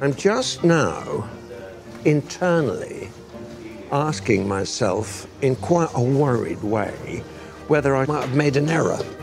I'm just now internally asking myself in quite a worried way whether I might have made an error.